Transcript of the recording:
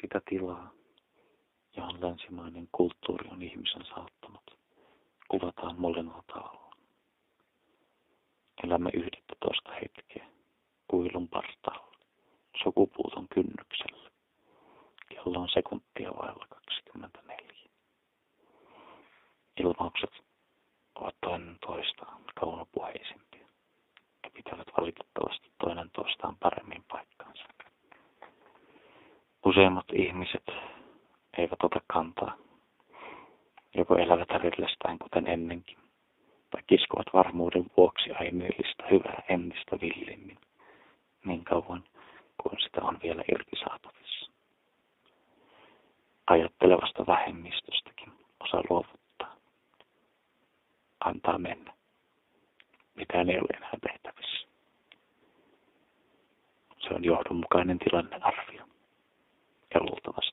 sitä tilaa, johon länsimainen kulttuuri on ihmisen saattanut, kuvataan molemmilla tavalla. Elämme 11 hetkeä kuilun partaalla, sukupuuton kynnyksellä. Kello on sekuntia vailla 24. Ilmaukset ovat toinen toistaan kaunopuheisimpia ja pitävät valitettavasti toinen toistaan paremmin paikkaansa. Useimmat ihmiset eivät ota kantaa, joko elävät rillestään kuten ennenkin, tai kiskovat varmuuden vuoksi aineellista hyvää entistä villimmin, niin kauan kuin sitä on vielä irti saatavissa. Ajattelevasta vähemmistöstäkin osa luovuttaa. Antaa mennä. Mitään ei ole enää tehtävissä. Se on johdonmukainen tilannearvio. Ja luultavasti